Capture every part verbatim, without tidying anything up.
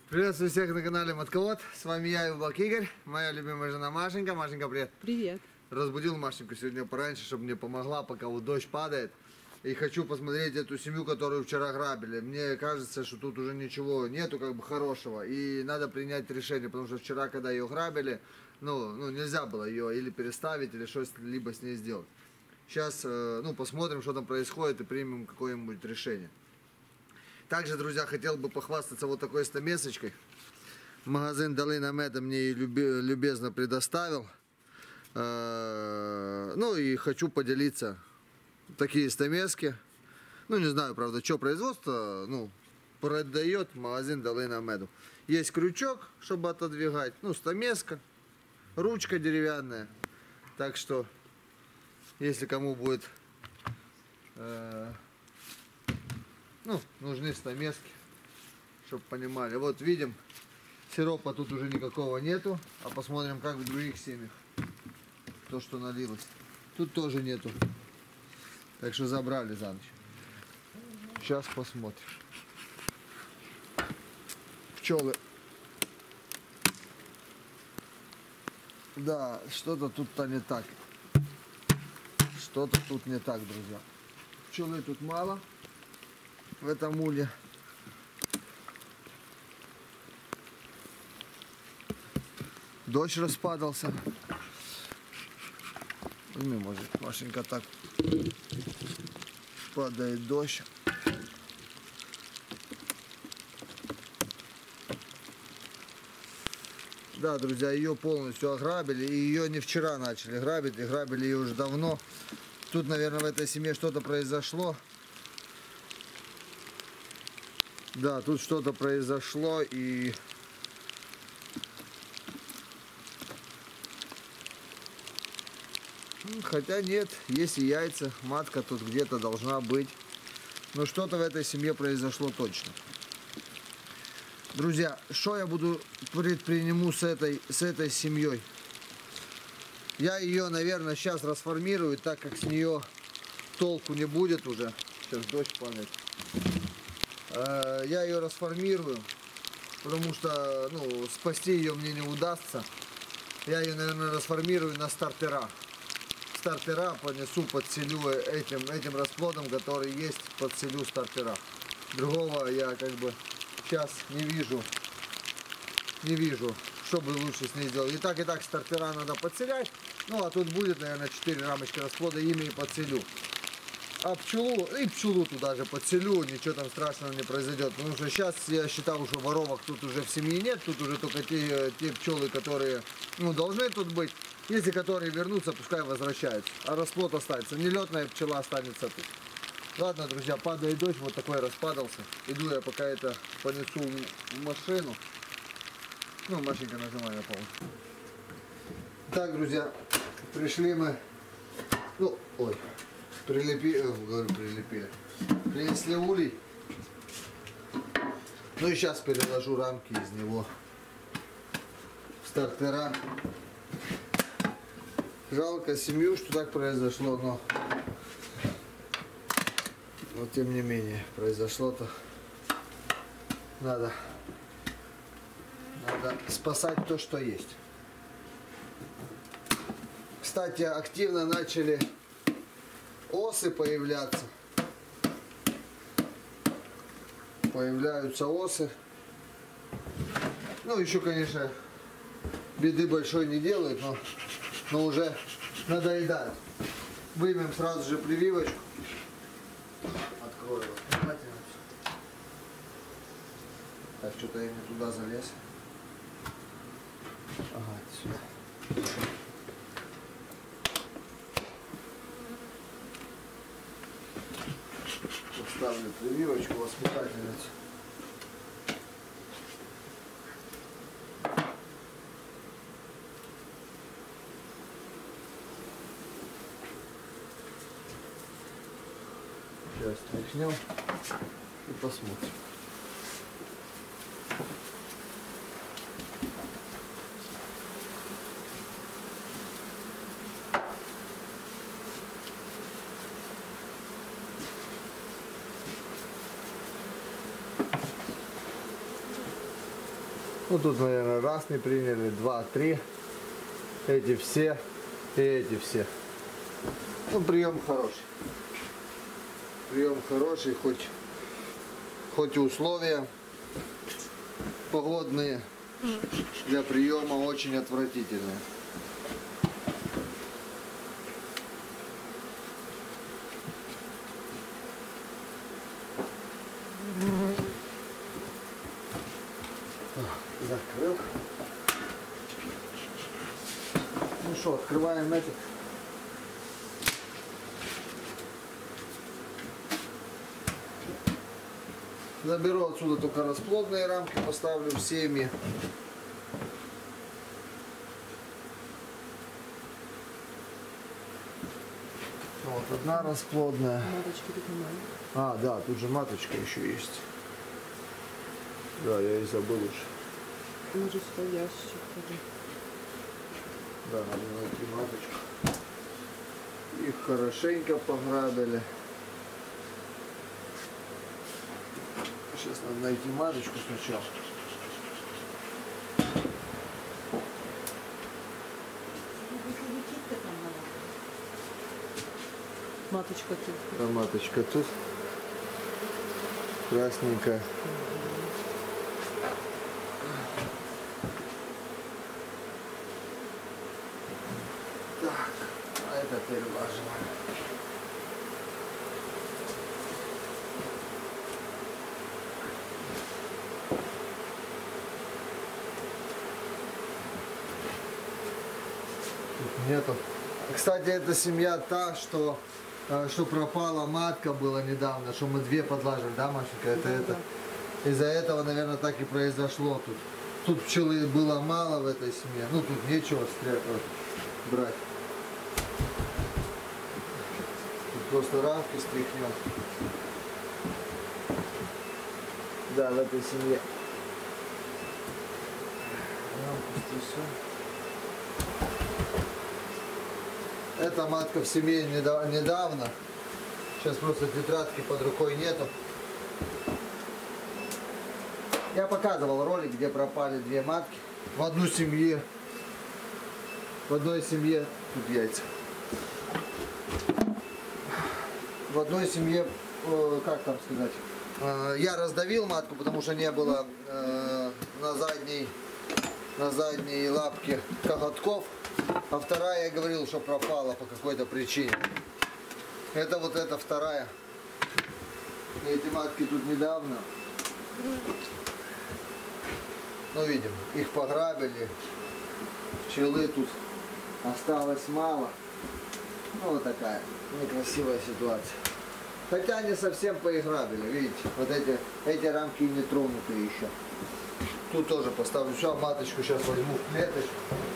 Приветствую всех на канале Матковод. С вами я, Юблак Игорь, моя любимая жена Машенька. Машенька, привет. Привет. Разбудил Машеньку сегодня пораньше, чтобы мне помогла, пока вот дождь падает. И хочу посмотреть эту семью, которую вчера грабили. Мне кажется, что тут уже ничего нету как бы хорошего. И надо принять решение, потому что вчера, когда ее грабили, ну, ну нельзя было ее или переставить, или что-либо с ней сделать. Сейчас, ну, посмотрим, что там происходит, и примем какое-нибудь решение. Также, друзья, хотел бы похвастаться вот такой стамесочкой. Магазин Долина Меда мне ее любезно предоставил. Ну и хочу поделиться. Такие стамески. Ну не знаю, правда, что производство. Ну, продает магазин Долина Меду. Есть крючок, чтобы отодвигать. Ну, стамеска. Ручка деревянная. Так что, если кому будет... Э Ну, нужны стамески, чтобы понимали. Вот видим, сиропа тут уже никакого нету. А посмотрим, как в других семьях. То, что налилось. Тут тоже нету. Так что забрали за ночь. Сейчас посмотрим. Пчелы. Да, что-то тут-то не так. Что-то тут не так, друзья. Пчелы тут мало. В этом уле. Дождь распадался. Ну, может, Машенька, так падает дождь. Да, друзья, ее полностью ограбили. И ее не вчера начали грабить, и грабили ее уже давно. Тут, наверное, в этой семье что-то произошло. Да, тут что-то произошло, и хотя нет, есть и яйца, матка тут где-то должна быть. Но что-то в этой семье произошло точно. Друзья, что я буду предприниму с этой, с этой семьей? Я ее, наверное, сейчас расформирую, так как с нее толку не будет уже. Сейчас дождь падает. Я ее расформирую, потому что, ну, спасти ее мне не удастся. Я ее, наверное, расформирую на стартера. Стартера понесу, подселю этим, этим расплодом, который есть, подселю стартера. Другого я как бы сейчас не вижу, не вижу, что бы лучше с ней сделать. И так, и так стартера надо подселять. Ну, а тут будет, наверное, четыре рамочки расплода, ими и подселю. А пчелу, и пчелу туда же подселю, ничего там страшного не произойдет. Потому что сейчас я считал, что воровок тут уже в семье нет, тут уже только те, те пчелы, которые, ну, должны тут быть. Если которые вернутся, пускай возвращаются. А расплод останется. Нелетная пчела останется тут. Ладно, друзья, падает дождь, вот такой распадался. Иду я пока это понесу в машину. Ну, Машенька, нажимай на пол. Так, друзья, пришли мы. Ну, ой. Прилепили, говорю, прилепили. Принесли улей. Ну и сейчас переложу рамки из него в стартера. Жалко семью, что так произошло, но, но тем не менее произошло-то. Надо, надо спасать то, что есть. Кстати, активно начали осы появляться. Появляются осы. Ну, еще, конечно, беды большой не делают, но, но уже надоедает. Вымем сразу же прививочку. Открою внимательно. Так, что-то я не туда залез. Ага, сюда. Ставлю прививочку, воспитательницу. Сейчас тряхнем и посмотрим. Ну тут, наверное, раз не приняли, два, три. Эти все и эти все. Ну, прием хороший. Прием хороший, хоть, хоть и условия погодные для приема очень отвратительные. Закрыл. Ну что, открываем этот. Заберу отсюда только расплодные рамки, поставлю в семьи. Вот одна расплодная. Маточки тут немає. А, да, тут же маточка еще есть. Да, я и забыл уже. Може сюди ящик тоді. Да, надо найти маточку. Их хорошенько пограбили. Сейчас надо найти маточку сначала. Маточка тут. А маточка тут. Красненькая. Так, а это перелажено. Тут нету. Кстати, эта семья та, что, э, что пропала матка была недавно, что мы две подлаживали, да, Машенька? Это, Да, это. Из-за этого, наверное, так и произошло тут. Тут пчелы было мало в этой семье. Ну, тут нечего стрелять, брать. Тут просто рамки стряхнем. Да, в этой семье. Рамку стрясем. Эта матка в семье недавно. Сейчас просто тетрадки под рукой нету. Я показывал ролик, где пропали две матки. В одной семье. В одной семье. Тут яйца. В одной семье, как там сказать, я раздавил матку, потому что не было на задней, на задней лапке коготков. А вторая, я говорил, что пропала по какой-то причине. Это вот эта вторая. Эти матки тут недавно. Ну, видим, их пограбили. Пчелы тут осталось мало. Ну, вот такая некрасивая ситуация. Хотя не совсем поиграбили, видите. Вот эти, эти рамки не тронуты еще. Тут тоже поставлю. Все, маточку сейчас возьму в клеточку.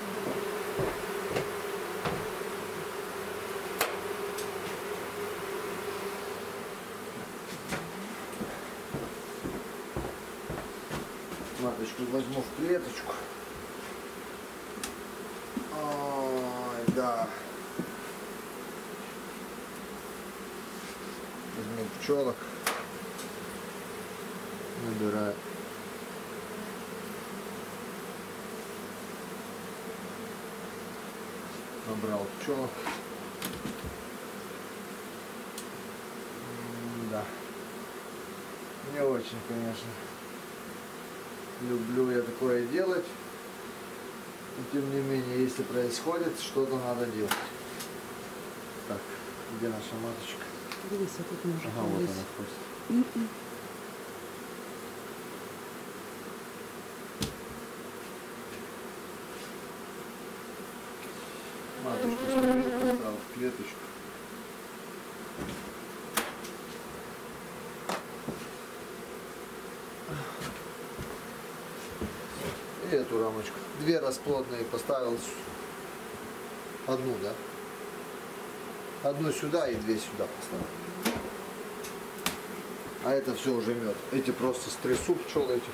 Маточку возьму в клеточку. Ой, да. Возьму пчелок. Набираю. Набрал пчелок. Да. Не очень, конечно. Люблю я такое делать. Но тем не менее, если происходит, что-то надо делать. Так, где наша маточка? Дивися, тут може Ага, вот десь. она входит. Маточку поставил в клеточку. И эту рамочку. Две расплодные поставил. Одну, да? Одну сюда и две сюда поставил. А это все уже мед. Эти просто стрясу пчел этих.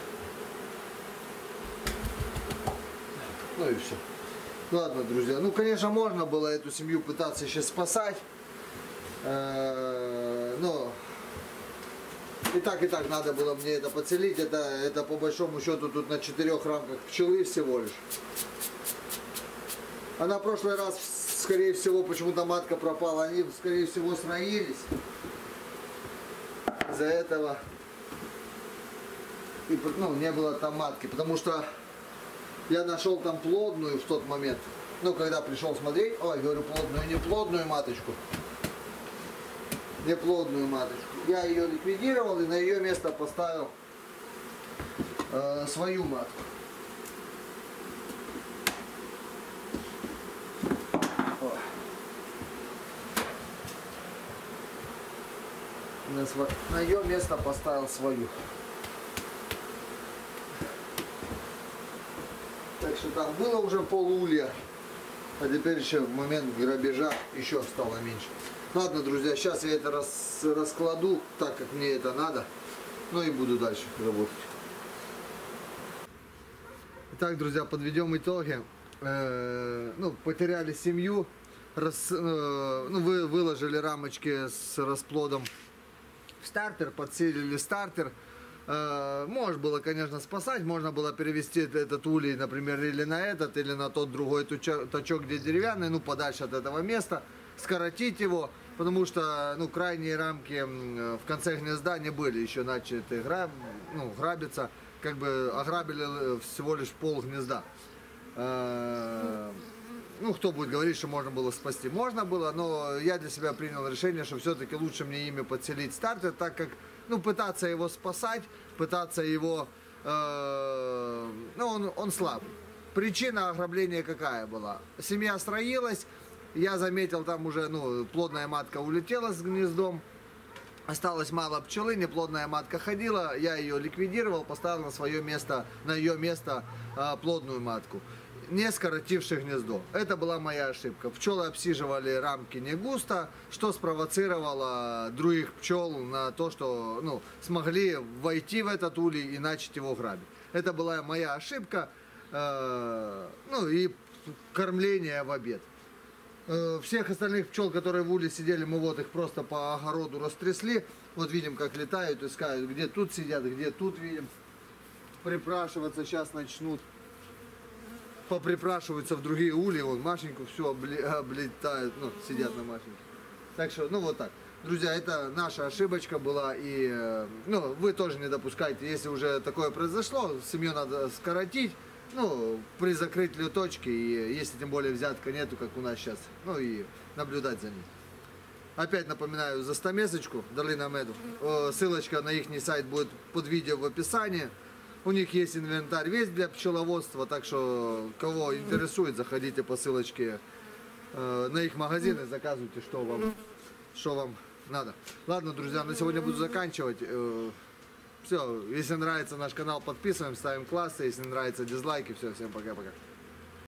Ну и все. Ладно, друзья. Ну, конечно, можно было эту семью пытаться еще спасать. Но И так, и так надо было мне это подселить. Это, это по большому счету тут на четырех рамках пчелы всего лишь. А на прошлый раз, скорее всего, почему-то матка пропала. Они, скорее всего, сроились. Из-за этого и, ну, не было там матки. Потому что я нашел там плодную в тот момент. Ну, когда пришел смотреть, ой, говорю, плодную, не плодную маточку. Неплодную маточку. Я ее ликвидировал и на ее место поставил э, свою матку. О. На, сво... на ее место поставил свою. Так что там было уже полулья, а теперь еще в момент грабежа еще стало меньше. Ладно, друзья, сейчас я это рас, раскладу так, как мне это надо. Ну и буду дальше работать. Итак, друзья, подведем итоги. Э, ну, потеряли семью. Рас, э, ну, вы выложили рамочки с расплодом в стартер, подсилили стартер. Э, можно было, конечно, спасать. Можно было перевести этот улей, например, или на этот, или на тот другой точок, где деревянный, ну, подальше от этого места. Скоротить его, потому что, ну, крайние рамки в конце гнезда не были еще начаты граб, ну, грабиться, как бы ограбили всего лишь пол гнезда. Ну, кто будет говорить, что можно было спасти? Можно было, но я для себя принял решение, что все-таки лучше мне ими подселить стартер, так как, ну, пытаться его спасать, пытаться его, э, ну, он, он слабый. Причина ограбления какая была? Семья строилась. Я заметил, там уже, ну, плодная матка улетела с гнездом, осталось мало пчелы, неплодная матка ходила, я ее ликвидировал, поставил на свое место, на ее место а, плодную матку, не скоротивши гнездо. Это была моя ошибка. Пчелы обсиживали рамки не густо, что спровоцировало других пчел на то, что, ну, смогли войти в этот улей и начать его грабить. Это была моя ошибка, э, ну и кормление в обед. Всех остальных пчел, которые в уле сидели, мы вот их просто по огороду растрясли. Вот видим, как летают, искают, где тут сидят, где тут видим. Припрашиваться сейчас начнут. Поприпрашиваются в другие ульи. Вон Машеньку все облетают, ну, сидят на Машеньке. Так что, ну вот так. Друзья, это наша ошибочка была. И, ну, вы тоже не допускайте. Если уже такое произошло, семью надо скоротить. Ну, при закрытии точки, и если тем более взятка нету, как у нас сейчас, ну и наблюдать за ним. Опять напоминаю за стамесочку Долина Меду. Ссылочка на их сайт будет под видео в описании. У них есть инвентарь весь для пчеловодства, так что кого интересует, заходите по ссылочке на их магазин и заказывайте, что вам, что вам надо. Ладно, друзья, на сегодня буду заканчивать. Все, если нравится наш канал, подписываем, ставим классы, если нравится дизлайки, все, всем пока-пока.